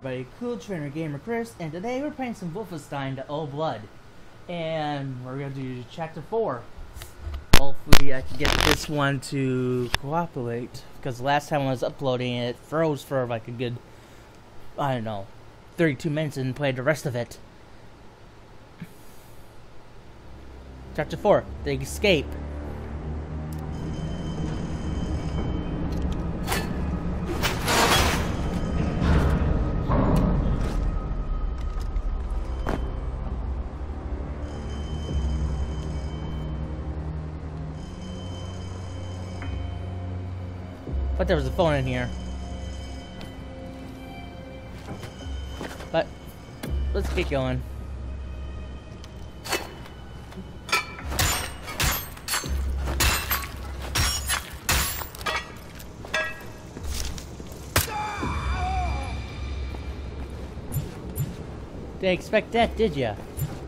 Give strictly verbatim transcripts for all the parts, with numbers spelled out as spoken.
everybody, Cool Trainer Gamer Chris, and today we're playing some Wollfenstein The Old Blood. And we're going to do chapter four. Hopefully I can get this one to cooperate, because the last time I was uploading it, it froze for like a good, I don't know, thirty-two minutes and played the rest of it. Chapter four, The Escape. But there was a phone in here. But let's get going. Didn't expect that, did ya?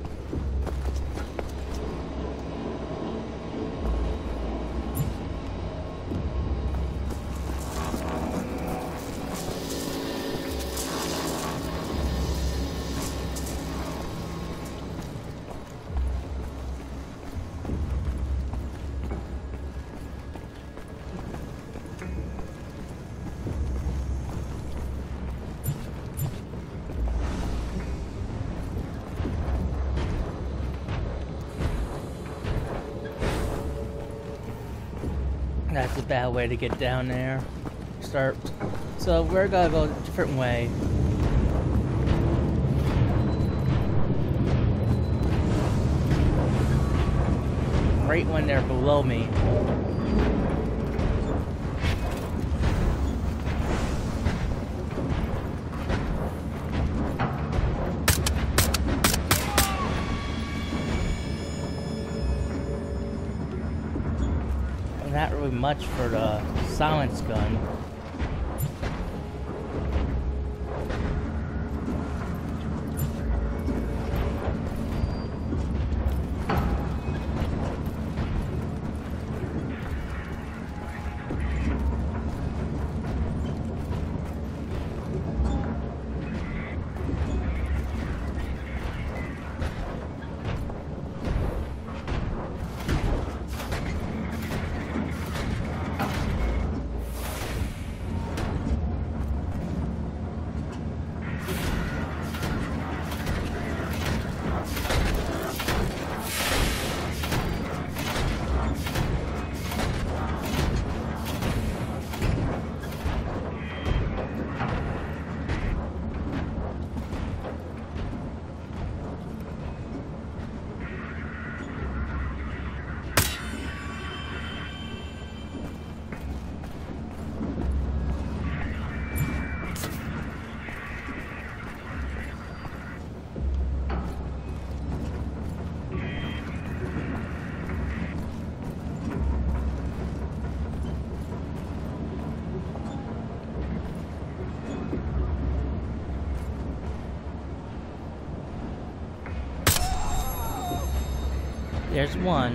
That's a bad way to get down there. Start. So we're gonna go a different way. Right when they're below me. Not really much for the silence gun. There's one.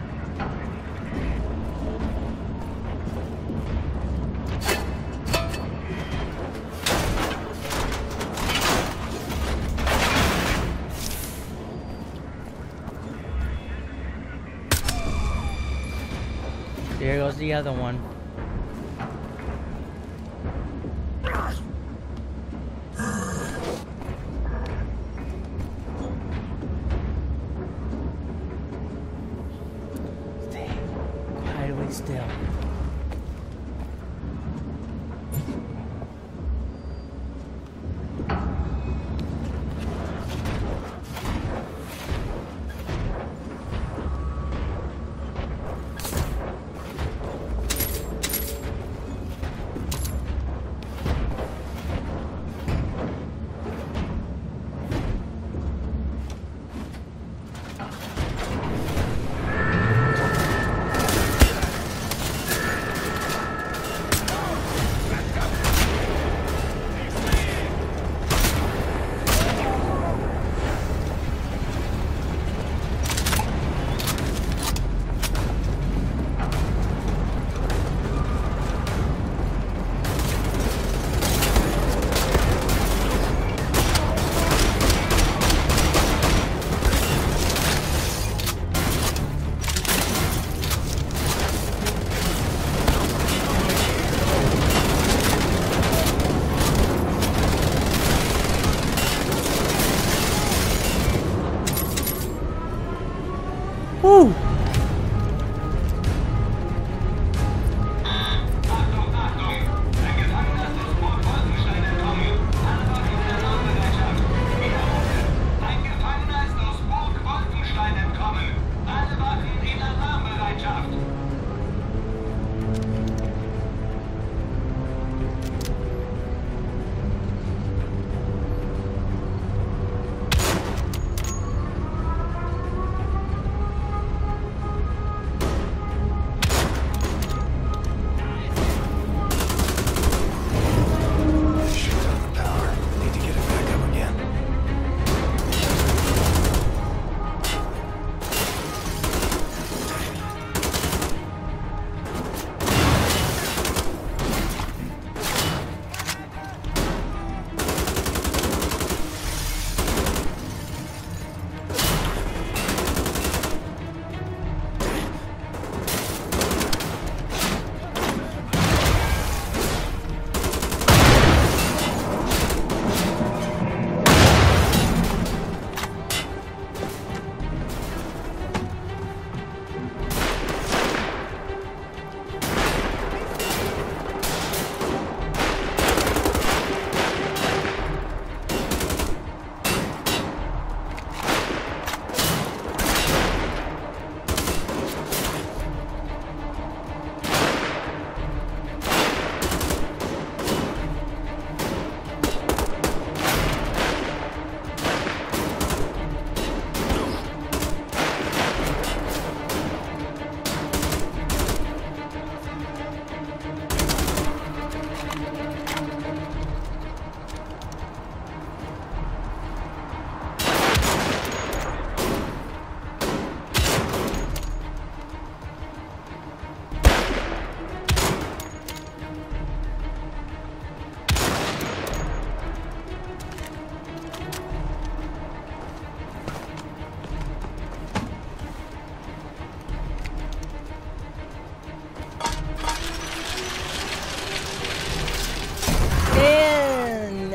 There goes the other one. Still.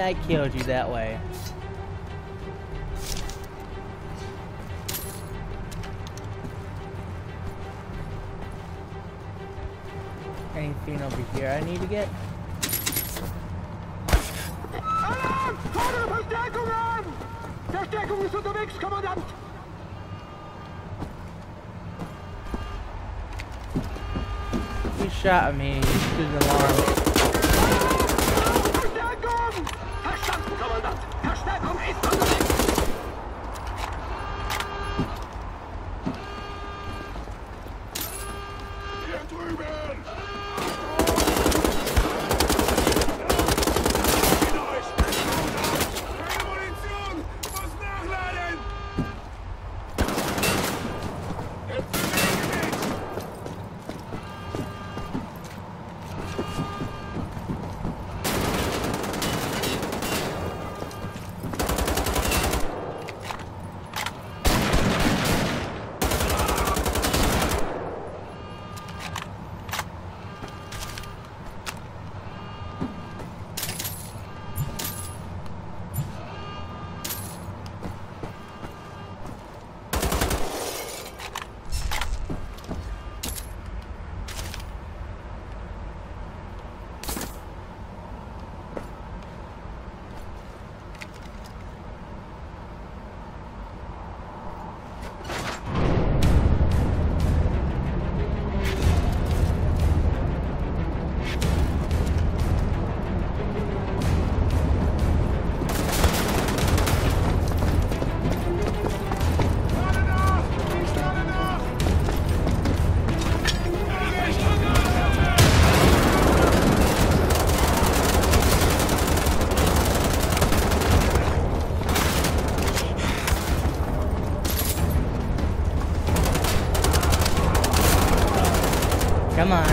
I killed you that way. Anything over here I need to get? Alarm! Fordere Verstärkung an! Verstärkung ist unterwegs, Kommandant! You shot at me, you stood an alarm. Verstärkung! Verstanden, Kommandant! Verstärkung ist unterwegs! Hier drüben! Come on.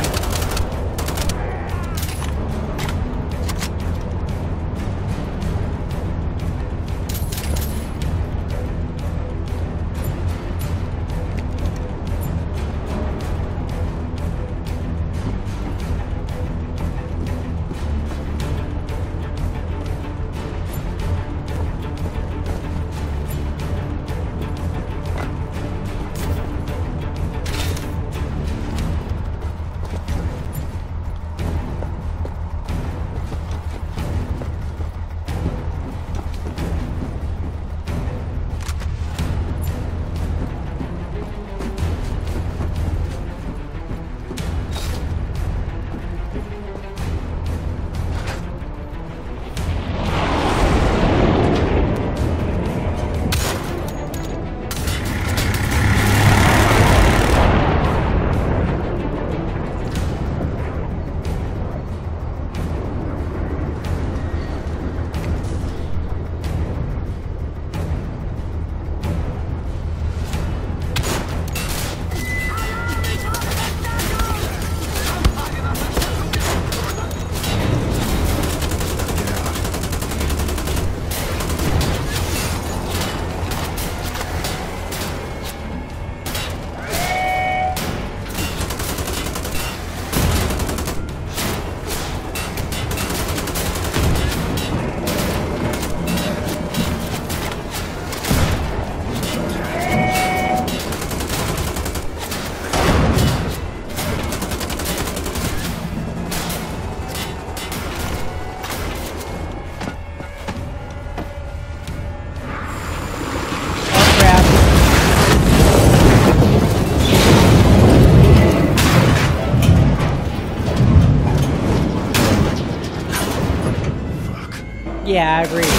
Yeah, I agree.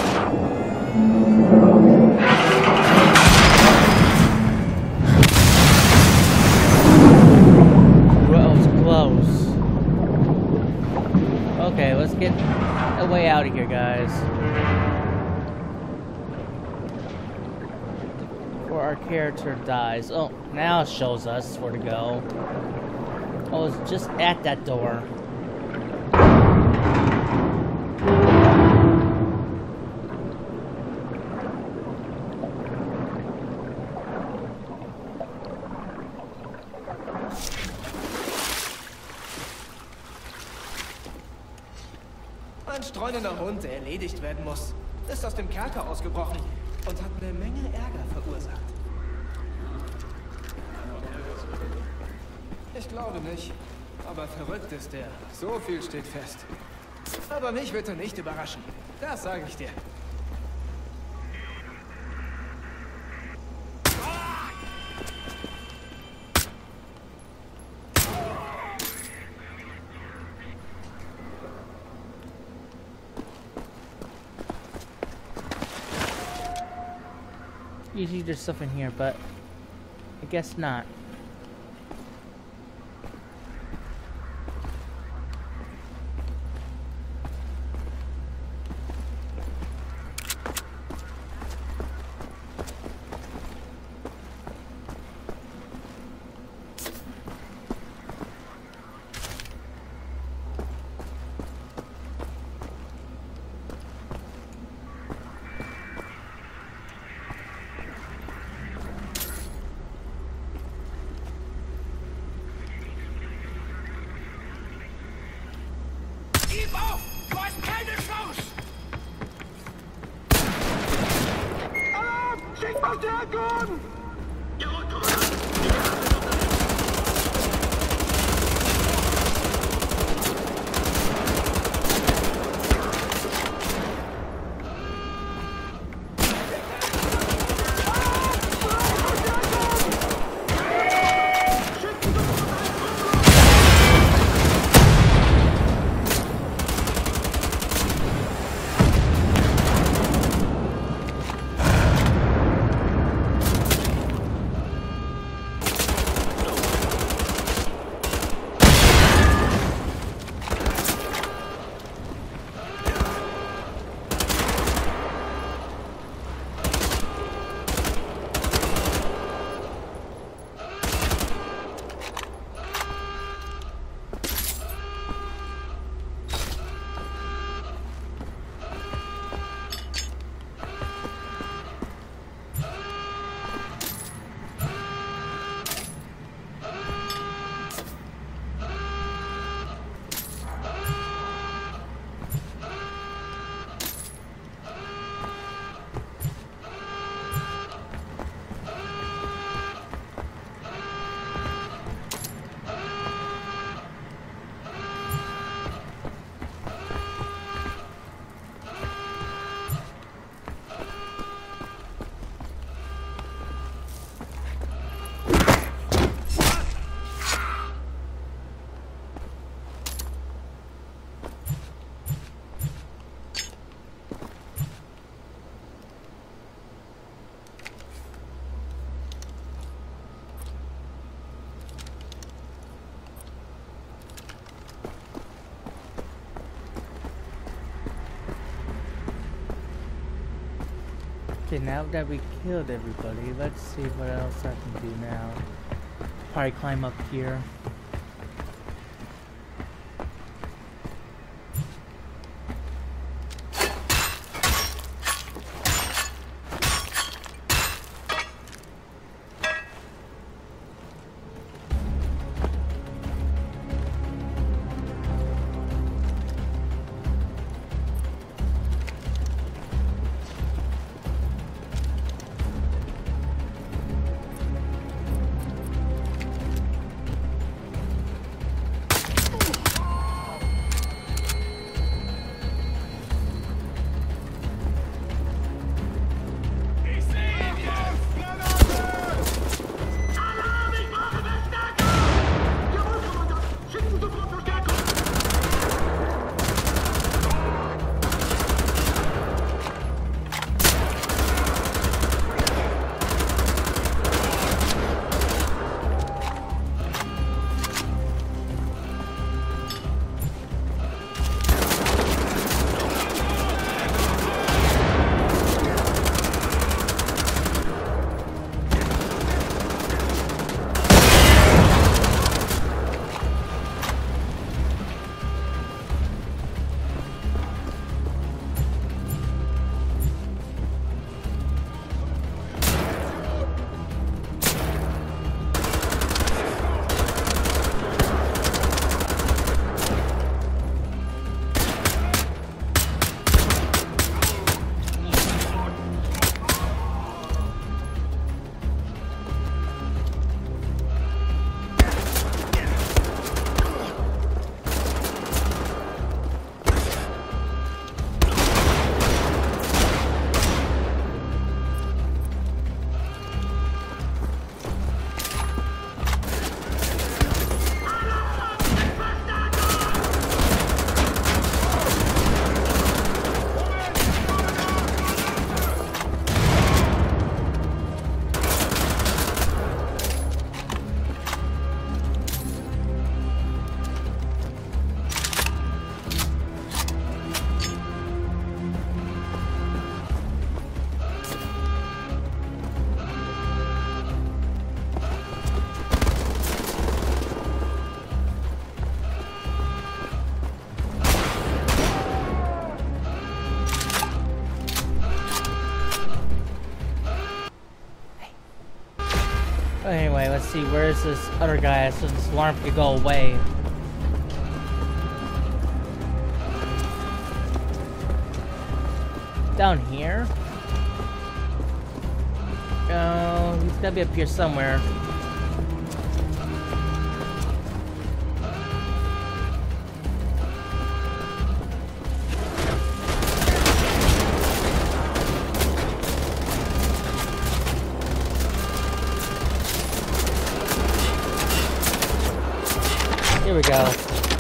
Well, it was close. Okay, let's get a way out of here, guys. Before our character dies. Oh, now it shows us where to go. Oh, it's just at that door. Ein streunender Hund, der erledigt werden muss, ist aus dem Kerker ausgebrochen und hat eine Menge Ärger verursacht. Ich glaube nicht, aber verrückt ist er. So viel steht fest. Aber mich wird er nicht überraschen. Das sage ich dir. Usually there's stuff in here, but I guess not. Verstärkung! Okay, now that we killed everybody, let's see what else I can do now. Probably climb up here. Alright, let's see, where's this other guy so this alarm could go away? Down here? Oh, he's gotta be up here somewhere. Here we go.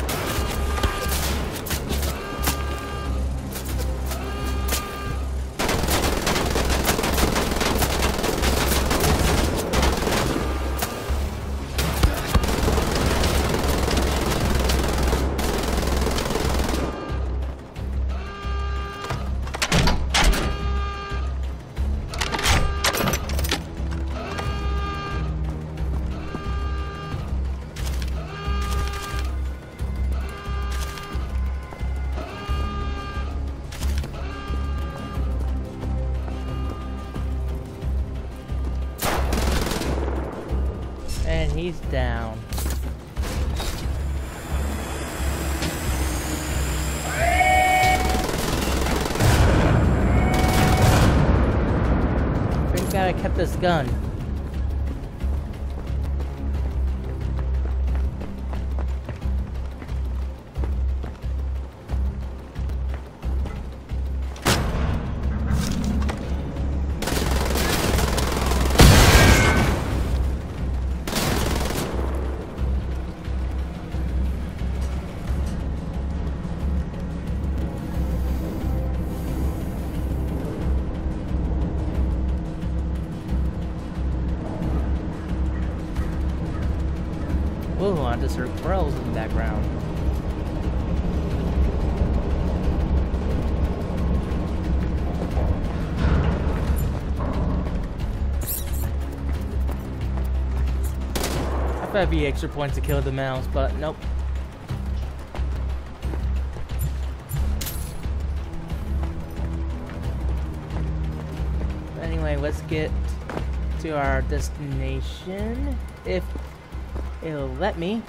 And he's down. Thank God I kept this gun. Ooh, I just heard crows in the background. I thought it'd be extra points to kill the mouse, but nope. Anyway, let's get to our destination. If it'll let me.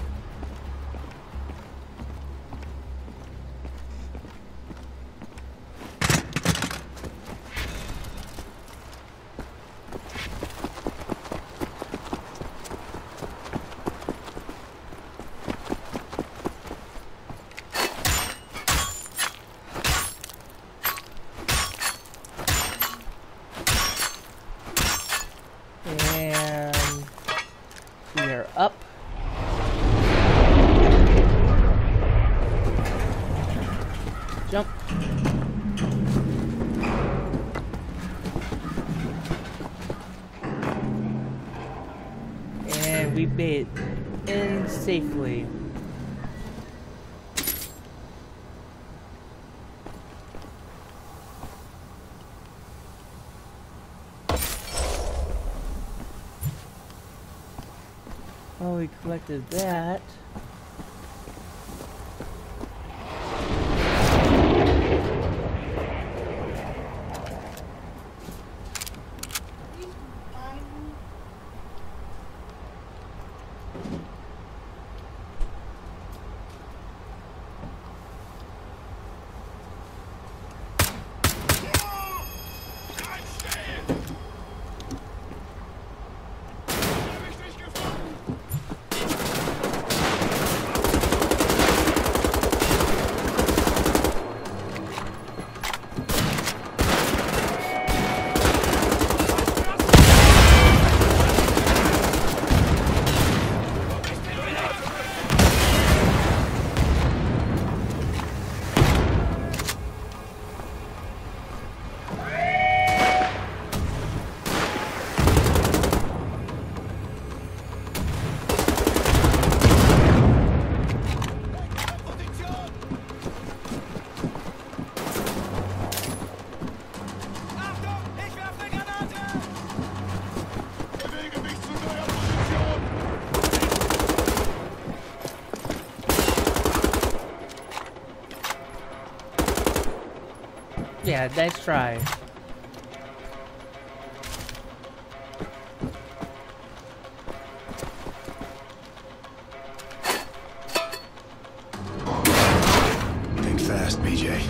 And we are up. Jump. And we made it in safely. Oh, we collected that. Yeah, nice try. best, B J.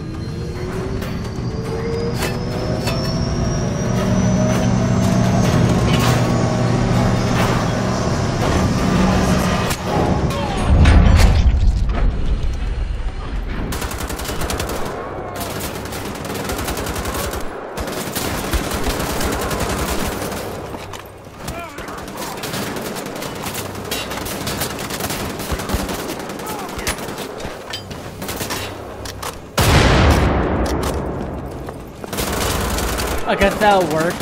I guess that'll work.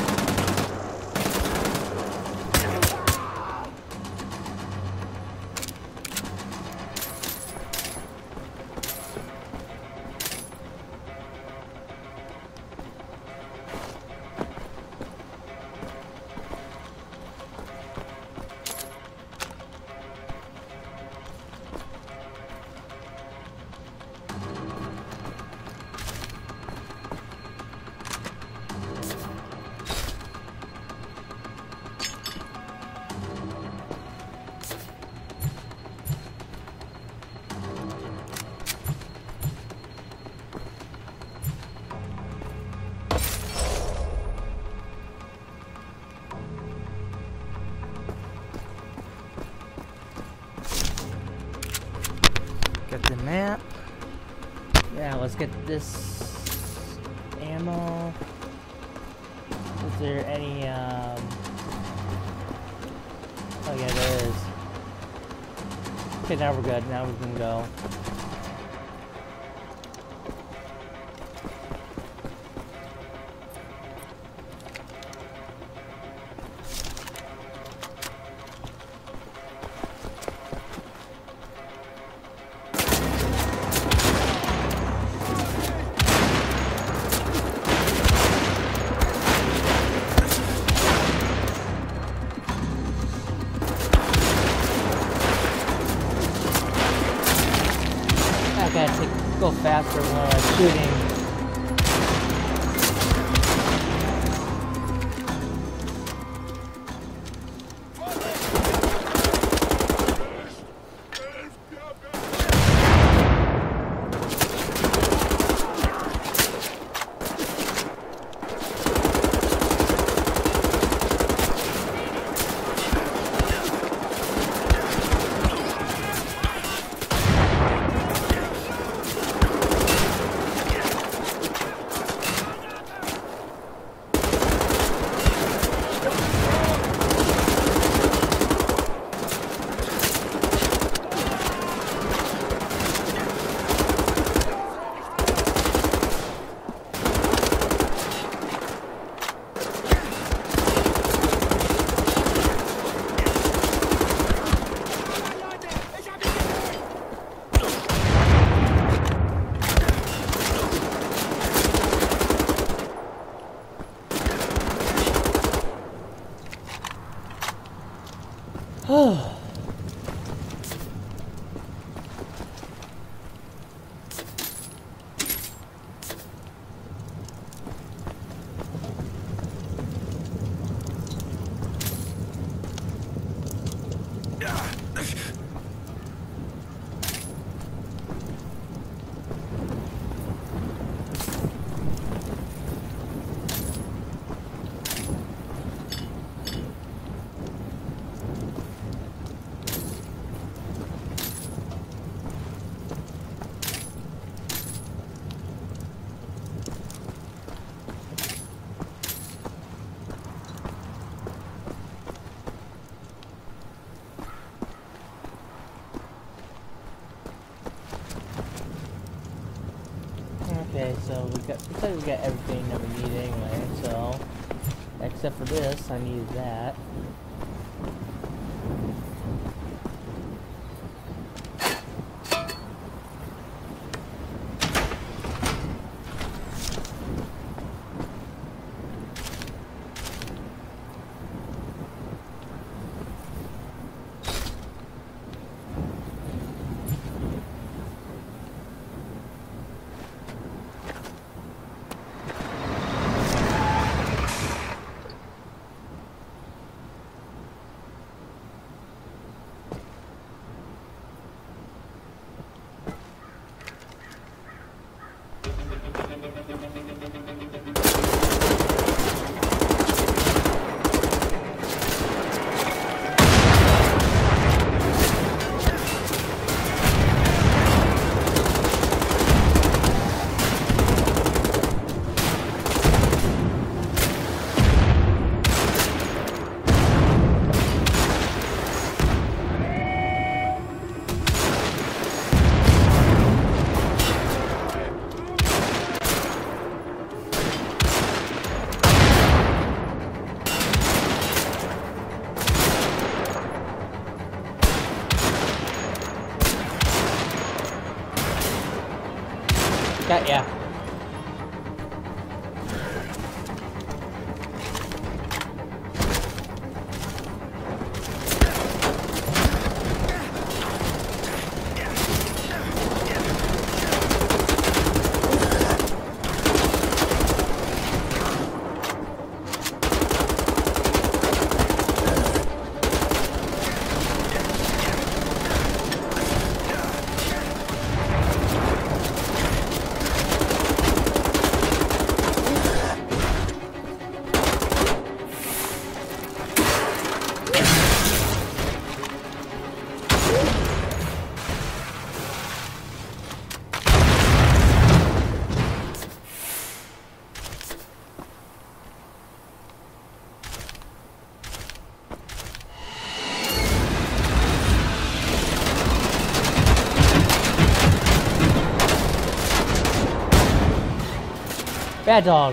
Got the map. Yeah, let's get this ammo. Is there any, um... oh yeah, there is. Okay, now we're good. Now we can go. I gotta take, go faster when I'm shooting. Oh. Okay, so we got, looks like we got everything that we need anyway, so, except for this, I need that. Got ya. Bad dog.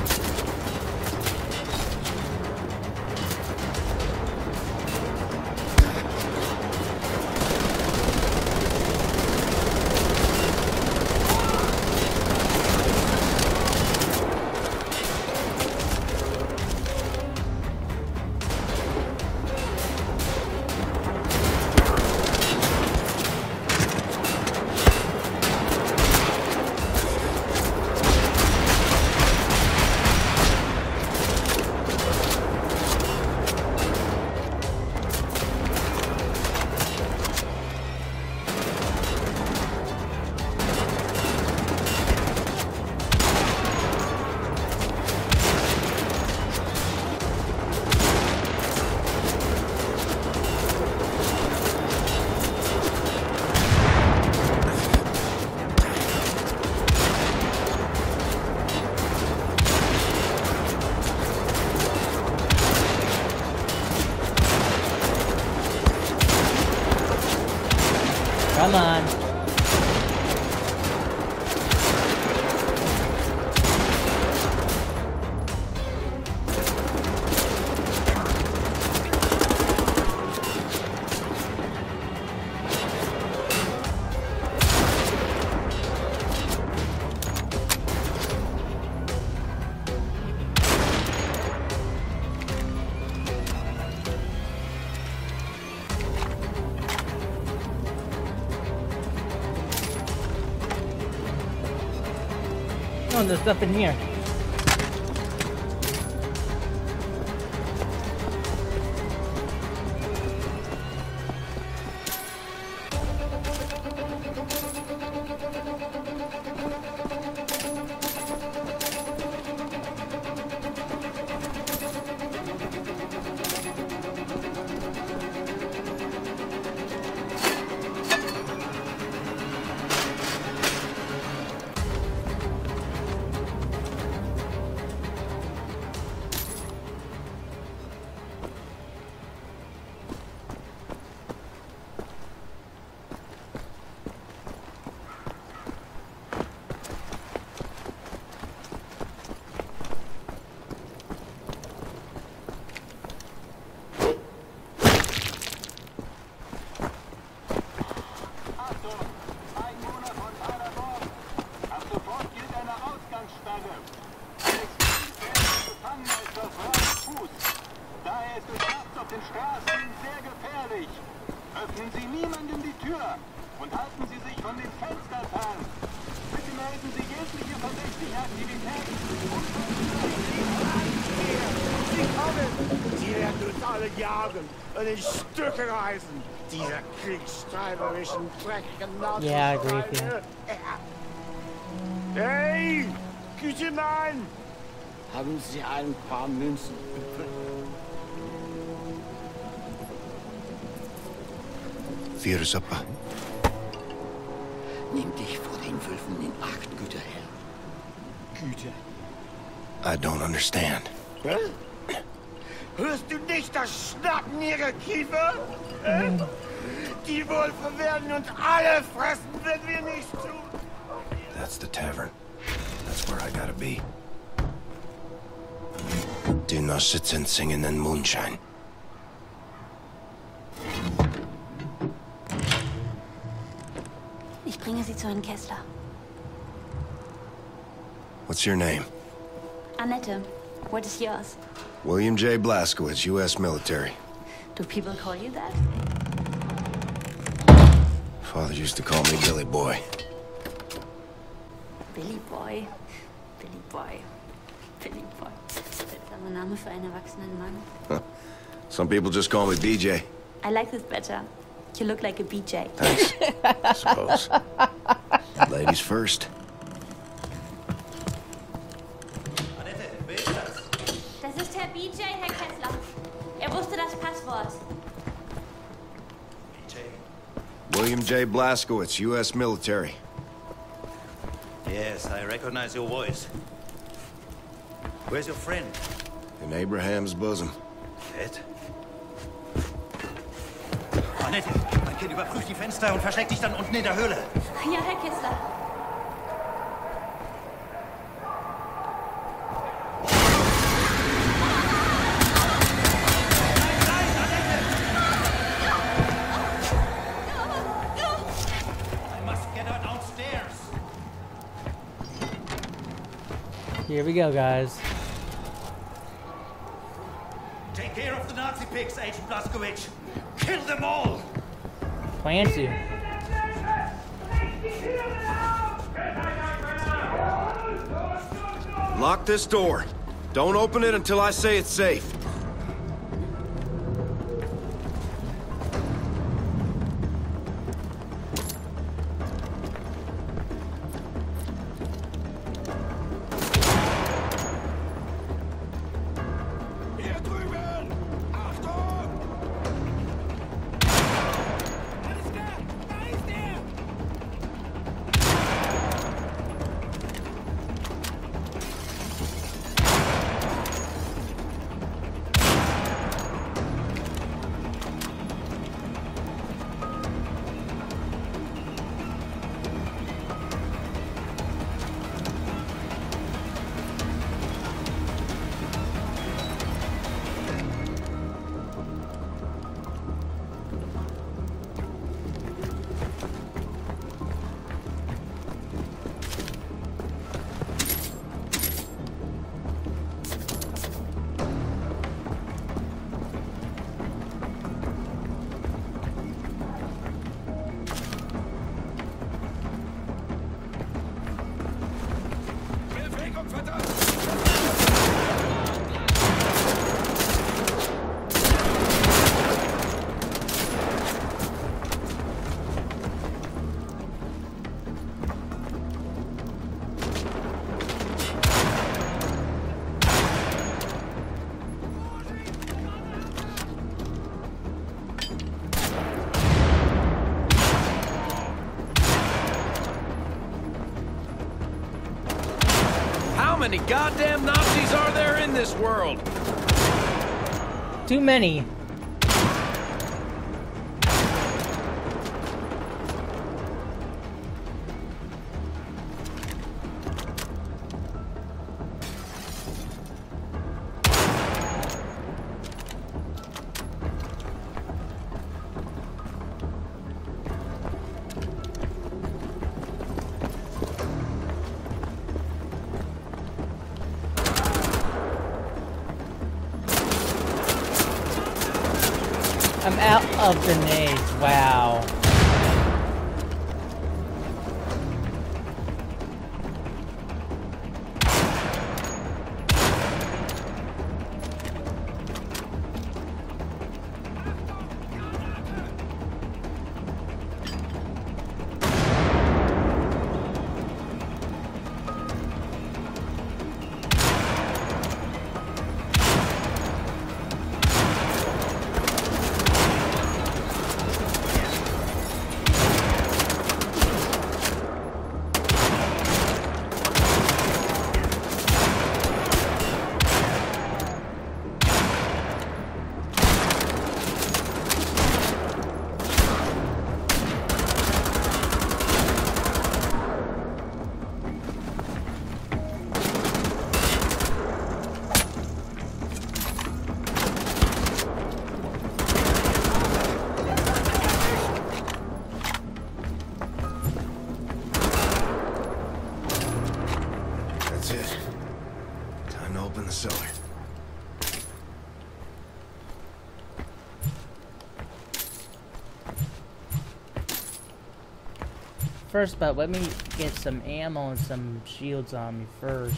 Come on. Oh, there's stuff in here. Öffnen Sie niemandem die Tür und halten Sie sich von den Fenstern fern. Bitte melden Sie jegliche verdächtige Aktivitäten. Sie kommen! Sie werden uns alle jagen und in Stücke reißen. Diese kriegstreiberischen, dreckigen Nazis. Yeah, I agree with you. Hey, Küchenmann! Haben Sie ein paar Münzen übrig? Vier Suppe. Nimm dich vor den Wölfen in Acht, guter Herr. Güte. I don't understand. Hä? Hörst du nicht das Schnappen ihrer Kiefer? Hä? Die Wölfe werden uns alle fressen, wenn wir nichts tun. That's the tavern. That's where I gotta be. Do not sit and sing in the moonshine. Ich bringe Sie zu Herrn Kessler. What's your name? Annette. What is yours? William J. Blazkowicz, U S military. Do people call you that? Father used to call me Billy Boy. Billy Boy. Billy Boy. Billy Boy. Seltsamer Name für einen erwachsenen Mann. Huh. Some people just call me B J. I like this better. You look like a B J. Thanks. I suppose. Ladies first. Das ist Herr B J, Herr Kessler. Er wusste das Passwort. William J. Blazkowicz, U S military. Yes, I recognize your voice. Where's your friend? In Abraham's bosom. Ed? Annette, mein Kind, überprüf die Fenster und versteck dich dann unten in der Höhle. Ja, Herr Kessler. Here we go, guys. Take care of the Nazi pigs, Agent Blazkowicz. Kill them all! Plan to. Lock this door. Don't open it until I say it's safe. How many goddamn Nazis are there in this world? Too many. I'm out of grenades, wow. cellar. First, but let me get some ammo and some shields on me first.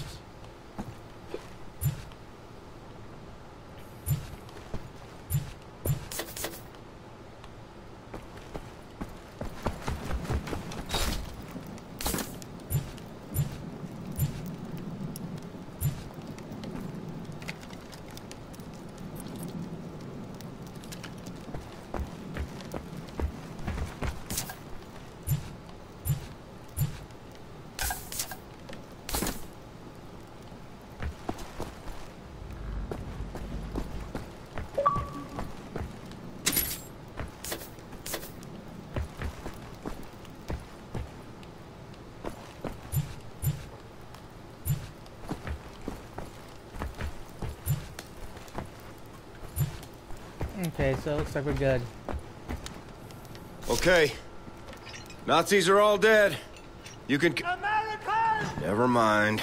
Okay, so it looks like we're good. Okay. Nazis are all dead. You can... American! Never mind.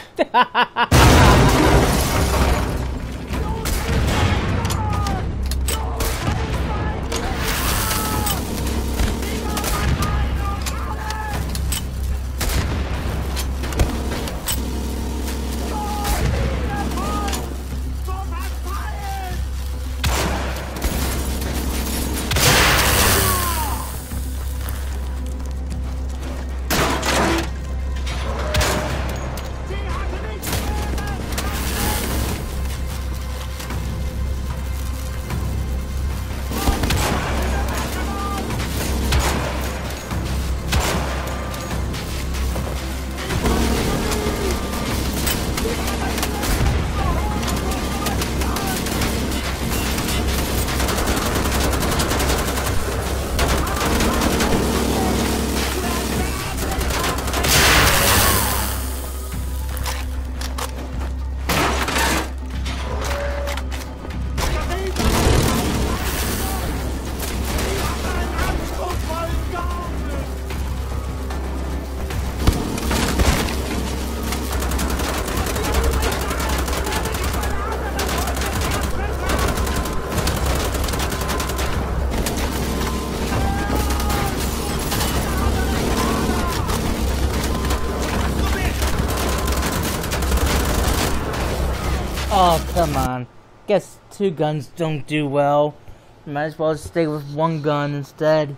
Oh, come on. Guess two guns don't do well. Might as well stay with one gun instead.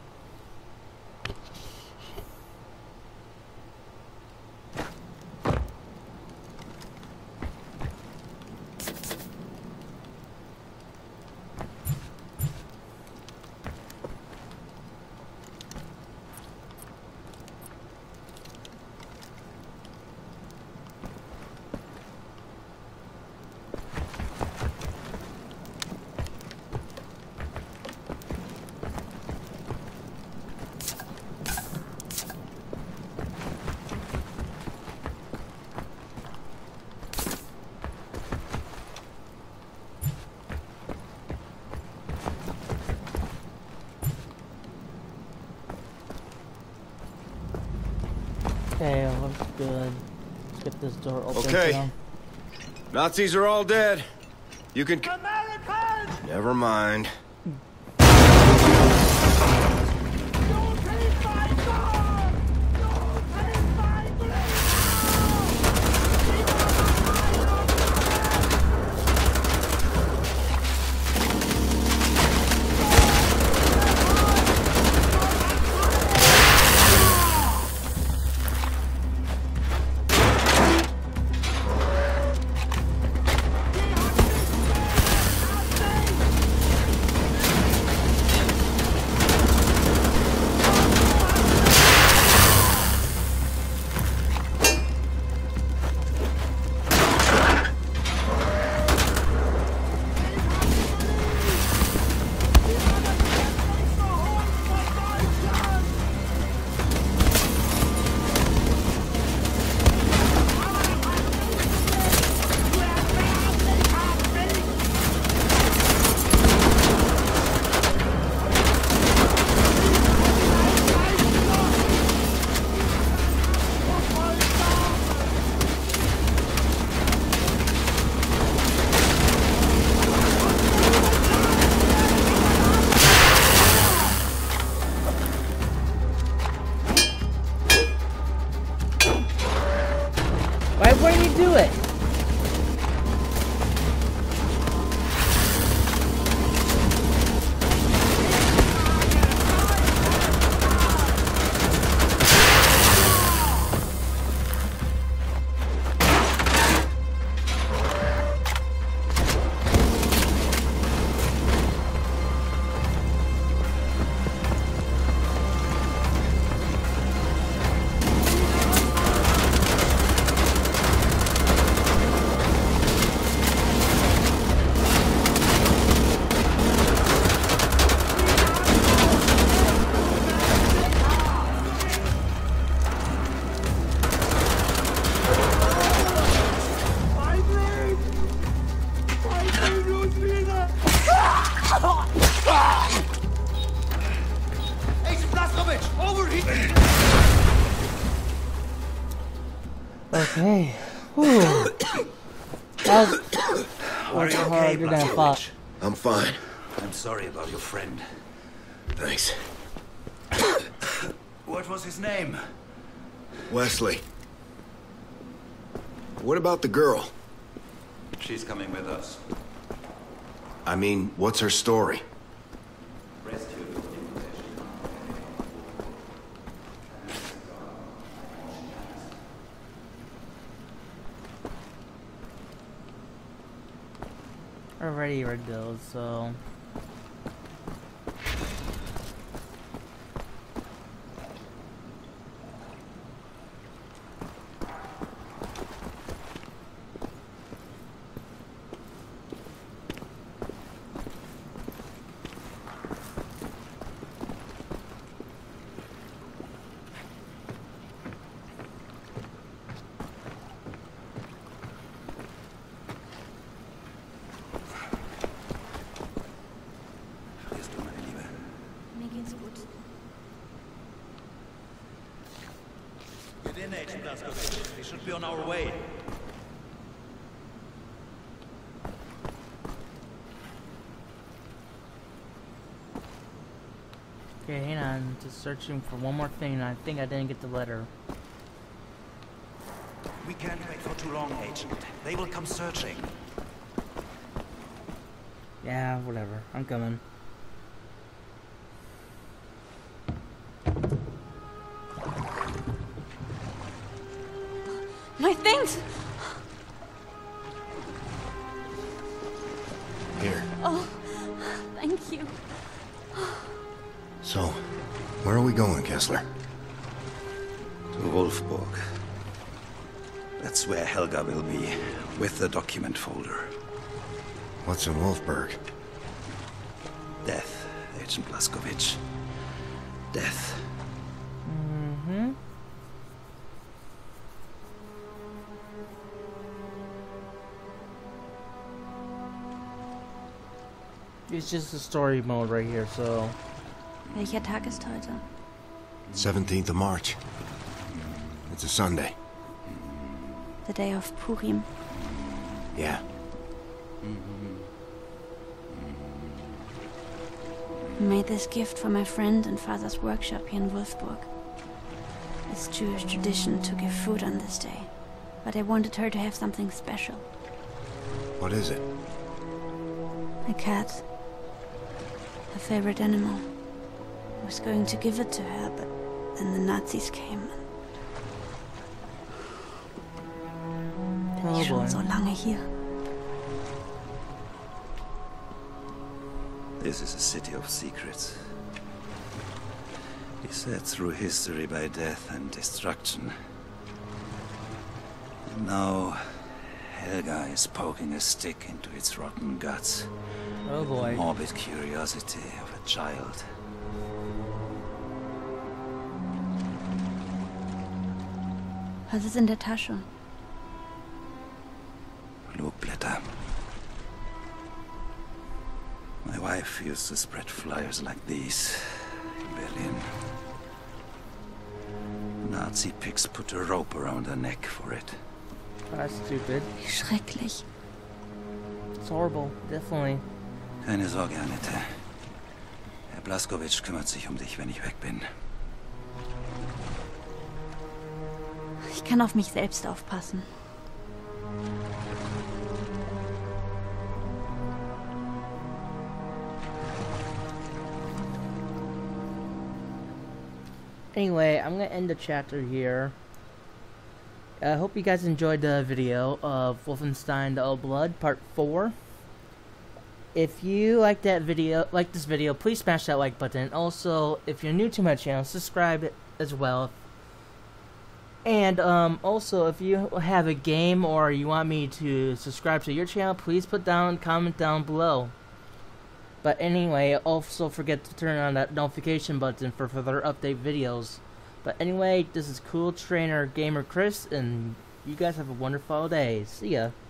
Okay, looks good. Let's get this door open. Okay. Now. Nazis are all dead. You can... American! Never mind. Why wouldn't you do it? Okay. Whew. That was, Are you hard okay, to do that Blazkowicz? fast. I'm fine. I'm sorry about your friend. Thanks. What was his name? Wesley. What about the girl? She's coming with us. I mean, what's her story? Rescue. Already read those, so. Get in, Agent Blazkowicz. We should be on our way. Okay, hang on. Just searching for one more thing, and I think I didn't get the letter. We can't wait for too long, Agent. They will come searching. Yeah, whatever. I'm coming. My things! Here. Oh, thank you. So, where are we going, Kessler? To Wolfburg. That's where Helga will be, with the document folder. What's in Wolfburg? Death, Agent Blazkowicz. Death. Mm-hmm. It's just a story mode right here, so. Welcher Tag ist heute? seventeenth of March. It's a Sunday. The day of Purim. Yeah. I made this gift for my friend and father's workshop here in Wolfburg. It's Jewish tradition to give food on this day, but I wanted her to have something special. What is it? A cat. Her favorite animal. I was going to give it to her, but then the Nazis came. Oh Die schon boy. so lange hier. This is a city of secrets. He said through history by death and destruction. And now, Helga is poking a stick into its rotten guts. Oh The boy. morbid curiosity of a child. Was ist in der Tasche? Flugblätter. My wife used to spread flyers like these in Berlin. Nazi pigs put a rope around her neck for it. That's stupid. Wie schrecklich. It's horrible. Definitely. Keine Sorge, Annette. Herr Blazkowicz kümmert sich um dich, wenn ich weg bin. Ich kann auf mich selbst aufpassen. anyway, I'm gonna end the chapter here. I hope you guys enjoyed the video of Wollfenstein The Old Blood Part four. If you like that video, like this video, please smash that like button. Also, if you're new to my channel, subscribe as well. And um, also, if you have a game or you want me to subscribe to your channel, please put down comment down below. But anyway, also forget to turn on that notification button for further update videos. But anyway, this is Cool Trainer Gamer Chris, and you guys have a wonderful day. See ya.